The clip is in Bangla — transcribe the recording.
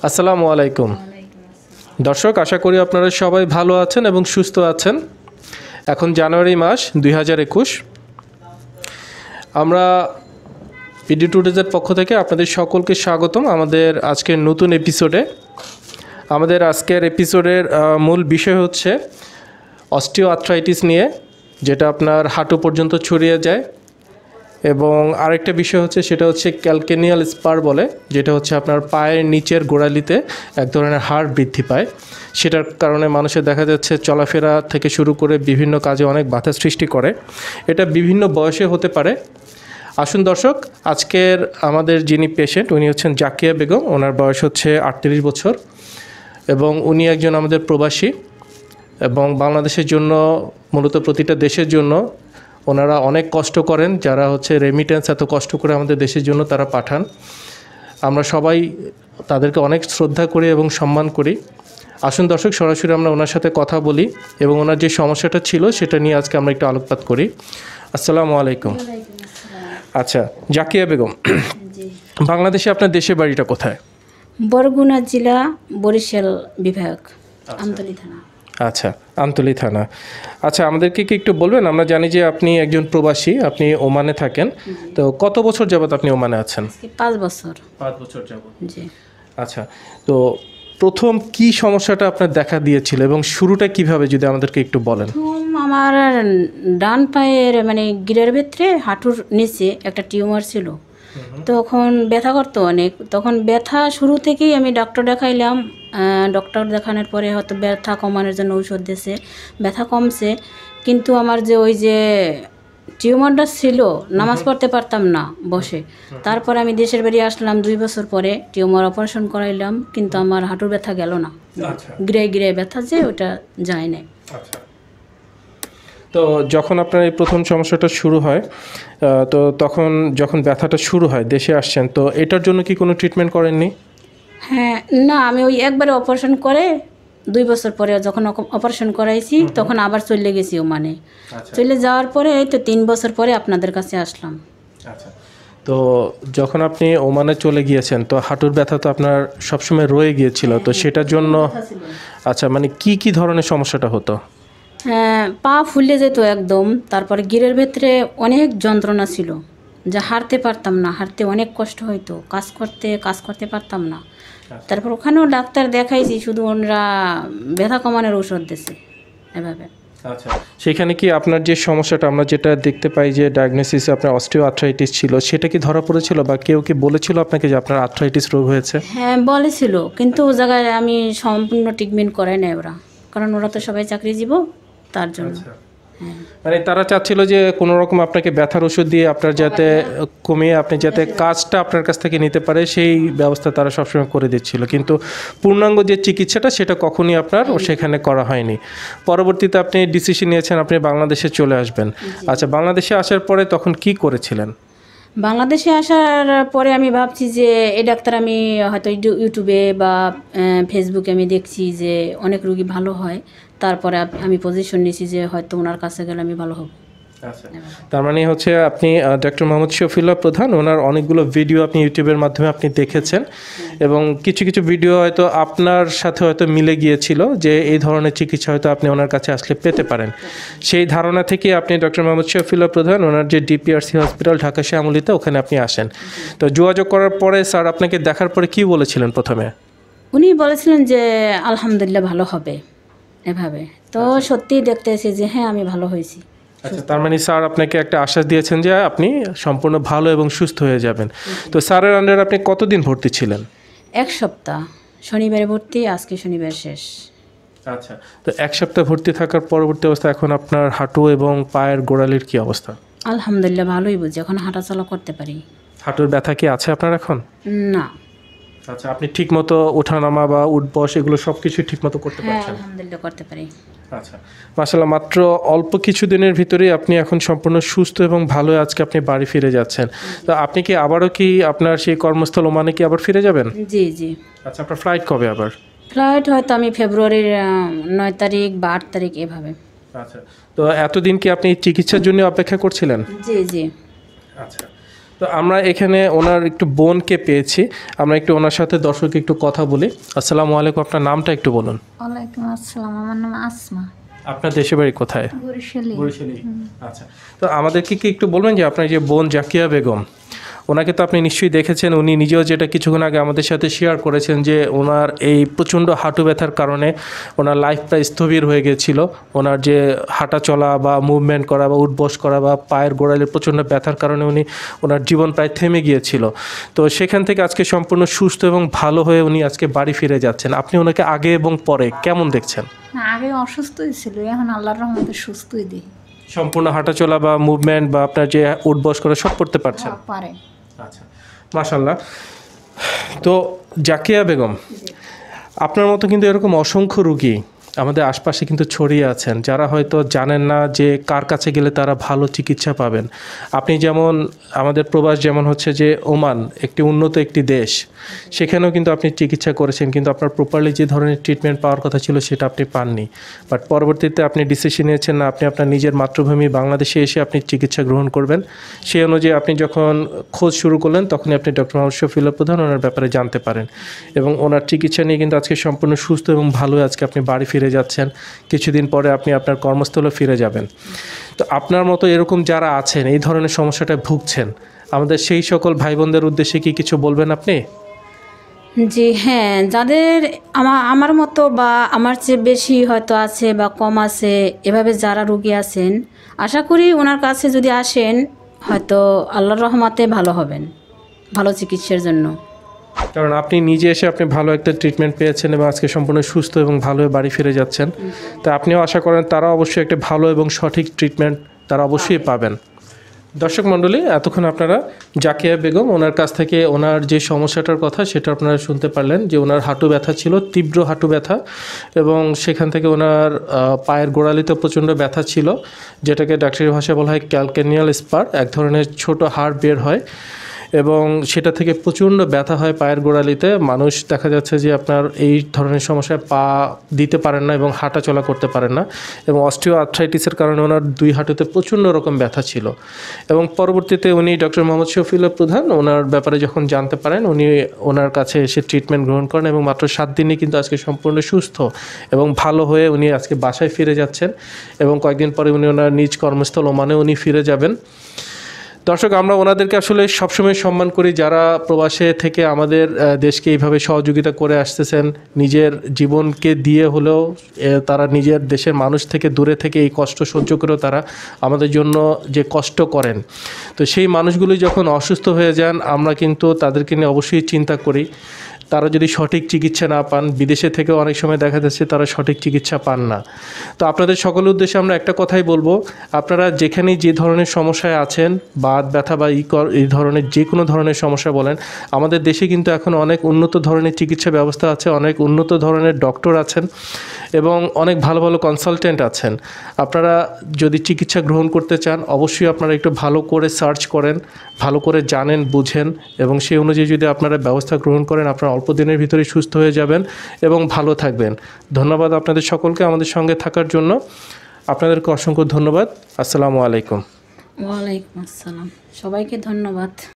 আসসালামু আলাইকুম দর্শক, আশা করি আপনারা সবাই ভালো আছেন এবং সুস্থ আছেন। এখন জানুয়ারি মাস 2021। আমরা পিডি টুডেজের পক্ষ থেকে আপনাদের সকলকে স্বাগতম আমাদের আজকের নতুন এপিসোডে। আমাদের আজকের এপিসোডের মূল বিষয় হচ্ছে অস্টিওআর্থ্রাইটিস নিয়ে, যেটা আপনার হাঁটু পর্যন্ত ছড়িয়ে যায়। এবং আরেকটা বিষয় হচ্ছে, সেটা হচ্ছে ক্যালকেনিয়াল স্পার বলে, যেটা হচ্ছে আপনার পায়ের নিচের গোড়ালিতে এক ধরনের হাড় বৃদ্ধি পায়। সেটার কারণে মানুষের দেখা যাচ্ছে চলাফেরা থেকে শুরু করে বিভিন্ন কাজে অনেক বাধা সৃষ্টি করে। এটা বিভিন্ন বয়সে হতে পারে। আসুন দর্শক, আজকের আমাদের যিনি পেশেন্ট উনি হচ্ছেন জাকিয়া বেগম। ওনার বয়স হচ্ছে 38 বছর এবং উনি একজন আমাদের প্রবাসী এবং বাংলাদেশের জন্য, মূলত প্রতিটা দেশের জন্য ওনারা অনেক কষ্ট করেন। যারা হচ্ছে রেমিটেন্স এত কষ্ট করে আমাদের দেশের জন্য তারা পাঠান, আমরা সবাই তাদেরকে অনেক শ্রদ্ধা করি এবং সম্মান করি। আসুন দর্শক, সরাসরি আমরা ওনার সাথে কথা বলি এবং ওনার যে সমস্যাটা ছিল সেটা নিয়ে আজকে আমরা একটু আলোকপাত করি। আসসালামু আলাইকুম। আচ্ছা জাকিয়া বেগম, বাংলাদেশে আপনার দেশের বাড়িটা কোথায়? বরগুনা জেলা, বরিশাল বিভাগ, আমতলী থানা। আচ্ছা, আমতলী থানা। আচ্ছা, আমাদেরকে কি একটু বলবেন? আমরা জানি যে আপনি একজন প্রবাসী, আপনি ওমানে থাকেন। তো কত বছর যাবত আপনি ওমানে আছেন? 5 বছর। 5 বছর যাবত। জি। আচ্ছা, তো প্রথম কি সমস্যাটা আপনার দেখা দিয়েছিল এবং শুরুটা কিভাবে, যদি আমাদেরকে একটু বলেন। আমার ডান পায়ের গিরের ভেতরে হাঁটুর নিচে একটা টিউমার ছিল। তখন ব্যথা করতো অনেক। তখন ব্যথা শুরু থেকেই আমি ডক্টর দেখাইলাম। ডক্টর দেখানোর পরে হয়তো ব্যথা কমানোর জন্য ঔষধ দিয়েছে, ব্যথা কমছে। কিন্তু আমার যে ওই যে টিউমারটা ছিল, নামাজ পড়তে পারতাম না বসে। তারপর আমি দেশের বাড়ি আসলাম 2 বছর পরে, টিউমার অপারেশন করাইলাম, কিন্তু আমার হাঁটুর ব্যথা গেল না। গিরে গিরে ব্যথা যে ওটা যায় না। তো যখন আপনার এই প্রথম সমস্যাটা শুরু হয়, তো তখন যখন ব্যথাটা শুরু হয়, দেশে আসছেন, তো এটার জন্য কি কোনো ট্রিটমেন্ট করেননি? হ্যাঁ, না, আমি ওই একবারে অপারেশন করে 2 বছর পরে যখন অপারেশন করাইছি তখন আবার চলে গেছি ওমানে। চলে যাওয়ার পরে এই তো 3 বছর পরে আপনাদের কাছে আসলাম। আচ্ছা, তো যখন আপনি ওমানে চলে গিয়েছেন, তো হাঁটুর ব্যথা তো আপনার সবসময় রয়ে গিয়েছিল, তো সেটার জন্য আচ্ছা কি কি ধরনের সমস্যাটা হতো? হ্যাঁ, পা ফুলে যেত একদম। তারপরে গিরের ভেতরে অনেক যন্ত্রণা ছিল, যা হাঁটতে পারতাম না, হাঁটতে অনেক কষ্ট হইতো, কাজ করতে পারতাম না। তারপর ওখানেও ডাক্তার দেখাইছি, শুধু ওনারা ব্যথা কমানোর ঔষধ দিয়েছে এভাবে। আচ্ছা, সেখানে কি আপনার যে সমস্যাটা আমরা যেটা দেখতে পাই যে ডায়াগনোসিসে আপনার অস্টিওআর্থ্রাইটিস ছিল, সেটা কি ধরা পড়েছিল বা কেউ কি বলেছিল আপনাকে যে আপনার আর্থ্রাইটিস রোগ হয়েছে? হ্যাঁ বলেছিল, কিন্তু ও জায়গায় আমি সম্পূর্ণ ট্রিটমেন্ট করাই নাই ওরা, কারণ ওরা তো সবাই চাকরিজীব, তার জন্য। তারা চাচ্ছিল যে কোনো রকম আপনাকে ব্যথার ওষুধ দিয়ে আপনার যাতে কমিয়ে আপনি যাতে কাজটা আপনার কাছ থেকে নিতে পারে, সেই ব্যবস্থা তারা সবসময় করে দিচ্ছিল। কিন্তু পূর্ণাঙ্গ যে চিকিৎসাটা সেটা কখনই আপনার সেখানে করা হয়নি। পরবর্তীতে আপনি ডিসিশন নিয়েছেন আপনি বাংলাদেশে চলে আসবেন। আচ্ছা, বাংলাদেশে আসার পরে তখন কি করেছিলেন? বাংলাদেশে আসার পরে আমি ভাবছি যে এই ডাক্তার, আমি হয়তো ইউটিউবে বা ফেসবুকে আমি দেখছি যে অনেক রোগী ভালো হয়। তারপরে আমি পজিশন নিয়েছি যে হয়তো ওনার কাছে গেলে আমি ভালো হব। আচ্ছা, তার মানে হচ্ছে আপনি Dr.Md.Shafiullah প্রধান, ওনার অনেকগুলো ভিডিও আপনি ইউটিউবের মাধ্যমে আপনি দেখেছেন এবং কিছু কিছু ভিডিও হয়তো আপনার সাথে হয়তো মিলে গিয়েছিল যে এই ধরনের চিকিৎসা হয়তো আপনি ওনার কাছে আসলে পেতে পারেন। সেই ধারণা থেকে আপনি Dr.Md.Shafiullah প্রধান, ওনার যে DPRC হসপিটাল ঢাকা শ্যামলীতে, ওখানে আপনি আসেন। তো যোগাযোগ করার পরে স্যার আপনাকে দেখার পরে কি বলেছিলেন? প্রথমে উনি বলেছিলেন যে আলহামদুলিল্লাহ ভালো হবে এভাবে। তো সত্যিই দেখতে এসে যে হ্যাঁ আমি ভালো হয়েছি। আচ্ছা, তার মানে স্যার আপনাকে একটা আশ্বাস দিয়েছেন যে আপনি সম্পূর্ণ ভালো এবং সুস্থ হয়ে যাবেন। তো স্যারের আন্ডারে আপনি কতদিন ভর্তি ছিলেন? 1 সপ্তাহ, শনিবারে ভর্তি, আজকে শনিবার শেষ। আচ্ছা, তো 1 সপ্তাহ ভর্তি থাকার পরবর্তী অবস্থা এখন আপনার হাঁটু এবং পায়ের গোড়ালির কি অবস্থা? আলহামদুলিল্লাহ ভালোই বুঝি, এখন হাঁটাচলা করতে পারি। হাঁটুর ব্যথা কি আছে আপনার এখন? না। আচ্ছা, আপনি ঠিকমতো ওঠানামা বা উঠবস এগুলো সব কিছু ঠিকমতো করতে পারছেন? আলহামদুলিল্লাহ করতে পারি। আচ্ছা, মাশাআল্লাহ, মাত্র অল্প কিছু দিনের ভিতরেই আপনি এখন সম্পূর্ণ সুস্থ এবং ভালো আজকে আপনি বাড়ি ফিরে যাচ্ছেন। তো আপনি কি আবারও কি আপনার সেই কর্মস্থল ওমানে কি আবার ফিরে যাবেন? জি জি। আচ্ছা, আপনার ফ্লাইট কবে আবার? ফ্লাইট হয়তো আমি ফেব্রুয়ারির 9 তারিখ বা 8 তারিখ এভাবে। আচ্ছা, তো এতদিন কি আপনি চিকিৎসার জন্য অপেক্ষা করছিলেন? জি জি। আচ্ছা, তো তো আমরা এখানে ওনার একটু বোনকে পেয়েছি, আমরা একটু ওনার সাথে দর্শককে একটু কথা বলি। আসসালামু আলাইকুম, আপনার নামটা একটু বলুন। ওয়ালাইকুম আসসালাম, আমার নাম আসমা। আপনার দেশের বাড়ি কোথায়? বরিশালে। বরিশালে। আচ্ছা, তো আমাদেরকে কি একটু বলবেন যে আপনার যে বোন জাকিয়া বেগম, ওনাকে তো আপনি নিশ্চয়ই দেখেছেন, উনি নিজেও যেটা কিছুক্ষণ আগে আমাদের সাথে শেয়ার করেছেন যে ওনার এই প্রচণ্ড হাঁটু ব্যথার কারণে ওনার লাইফটা স্থবির হয়ে গিয়েছিল। ওনার যে হাঁটা চলা বা মুভমেন্ট করা বা উঠবস করা বা পায়ের গোড়ালির প্রচণ্ড ব্যথার কারণে ওনার জীবন প্রায় থেমে গিয়েছিল। তো সেখান থেকে আজকে সম্পূর্ণ সুস্থ এবং ভালো হয়ে উনি আজকে বাড়ি ফিরে যাচ্ছেন। আপনি ওনাকে আগে এবং পরে কেমন দেখছেন? আগে অসুস্থই ছিল, এখন আল্লাহর রহমতে সুস্থই দিই। সম্পূর্ণ হাঁটাচলা বা মুভমেন্ট বা আপনার যে উঠবস করা সব করতে পারছেন? পারে। আচ্ছা, মাশাআল্লাহ। তো জাকিয়া বেগম, আপনার মতো কিন্তু এরকম অসংখ্য রুগী আমাদের আশপাশে কিন্তু ছড়িয়ে আছেন, যারা হয়তো জানেন না যে কার কাছে গেলে তারা ভালো চিকিৎসা পাবেন। আপনি যেমন আমাদের প্রবাস যেমন হচ্ছে যে ওমান একটি উন্নত একটি দেশ, সেখানেও কিন্তু আপনি চিকিৎসা করেছেন, কিন্তু আপনার প্রপারলি যে ধরনের ট্রিটমেন্ট পাওয়ার কথা ছিল সেটা আপনি পাননি। বাট পরবর্তীতে আপনি ডিসিশন নিয়েছেন না, আপনি আপনার নিজের মাতৃভূমি বাংলাদেশে এসে আপনি চিকিৎসা গ্রহণ করবেন। সেই অনুযায়ী আপনি যখন খোঁজ শুরু করলেন তখনই আপনি ডক্টর.মd.শাফিউল্লাহ প্রধান ওনার ব্যাপারে জানতে পারেন এবং ওনার চিকিৎসা নিয়ে কিন্তু আজকে সম্পূর্ণ সুস্থ এবং ভালো আজকে আপনি বাড়ি ফিরে যাচ্ছেন। কিছুদিন পরে আপনি আপনার কর্মস্থলে ফিরে যাবেন। তো আপনার মতো এরকম যারা আছেন, এই ধরনের সমস্যাটায় ভুগছেন, আমাদের সেই সকল ভাই বোনদের উদ্দেশ্যে কি কিছু বলবেন আপনি? জি হ্যাঁ, যাদের আমার মতো বা আমার চেয়ে বেশি হয়তো আছে বা কম আছে, এভাবে যারা রোগী আছেন, আশা করি ওনার কাছে যদি আসেন হয়তো আল্লাহর রহমতে ভালো হবেন, ভালো চিকিৎসার জন্য। কারণ আপনি নিজে এসে আপনি ভালো একটা ট্রিটমেন্ট পেয়েছেন এবং আজকে সম্পূর্ণ সুস্থ এবং ভালো হয়ে বাড়ি ফিরে যাচ্ছেন। তো আপনিও আশা করেন তারা অবশ্যই একটা ভালো এবং সঠিক ট্রিটমেন্ট তারা অবশ্যই পাবেন। দর্শক মণ্ডলী, এতক্ষণ আপনারা জাকিয়া বেগম ওনার কাছ থেকে ওনার যে সমস্যাটার কথা সেটা আপনারা শুনতে পারলেন, যে ওনার হাঁটু ব্যথা ছিল, তীব্র হাঁটু ব্যথা, এবং সেখান থেকে ওনার পায়ের গোড়ালিতে প্রচণ্ড ব্যথা ছিল, যেটাকে ডাক্তারি ভাষায় বলা হয় ক্যালকেনিয়াল স্পার। এক ধরনের ছোট হাড় বের হয় এবং সেটা থেকে প্রচণ্ড ব্যথা হয় পায়ের গোড়ালিতে। মানুষ দেখা যাচ্ছে যে আপনার এই ধরনের সমস্যায় পা দিতে পারেন না এবং হাঁটা চলা করতে পারেন না, এবং অস্টিওআর্থ্রাইটিসের কারণে ওনার দুই হাঁটুতে প্রচণ্ড রকম ব্যথা ছিল। এবং পরবর্তীতে উনি ডক্টর.মd.শাফিউল্লাহ প্রধান ওনার ব্যাপারে যখন জানতে পারেন, উনি ওনার কাছে এসে ট্রিটমেন্ট গ্রহণ করেন এবং মাত্র 7 দিনে কিন্তু আজকে সম্পূর্ণ সুস্থ এবং ভালো হয়ে উনি আজকে বাসায় ফিরে যাচ্ছেন এবং কয়েকদিন পরে উনি ওনার নিজ কর্মস্থল ওমানে উনি ফিরে যাবেন। দর্শক, আমরা ওনাদেরকে আসলে সবসময় সম্মান করি, যারা প্রবাসে থেকে আমাদের দেশকে এইভাবে সহযোগিতা করে আসতেছেন, নিজের জীবনকে দিয়ে হলেও তারা নিজের দেশের মানুষ থেকে দূরে থেকে এই কষ্ট সহ্য করেও তারা আমাদের জন্য যে কষ্ট করেন। তো সেই মানুষগুলি যখন অসুস্থ হয়ে যান, আমরা কিন্তু তাদেরকে নিয়ে অবশ্যই চিন্তা করি। তারা যদি সঠিক চিকিৎসা না পান, বিদেশে থেকেও অনেক সময় দেখা যাচ্ছে তারা সঠিক চিকিৎসা পান না। তো আপনাদের সকলের উদ্দেশ্যে আমরা একটা কথাই বলবো, আপনারা যেখানেই যে ধরনের সমস্যায় আছেন, বাত ব্যথা বা এই ধরনের যে কোনো ধরনের সমস্যা বলেন, আমাদের দেশে কিন্তু এখন অনেক উন্নত ধরনের চিকিৎসা ব্যবস্থা আছে, অনেক উন্নত ধরনের ডক্টর আছেন এবং অনেক ভালো ভালো কনসালটেন্ট আছেন। আপনারা যদি চিকিৎসা গ্রহণ করতে চান, অবশ্যই আপনারা একটু ভালো করে সার্চ করেন, ভালো করে জানেন, বুঝেন, এবং সেই অনুযায়ী যদি আপনারা ব্যবস্থা গ্রহণ করেন, আপনারা অল্প দিনের ভিতরেই সুস্থ হয়ে যাবেন এবং ভালো থাকবেন। ধন্যবাদ আপনাদের সকলকে আমাদের সঙ্গে থাকার জন্য। আপনাদেরকে অসংখ্য ধন্যবাদ। আসসালামু আলাইকুম। ওয়ালাইকুম আসসালাম, সবাইকে ধন্যবাদ।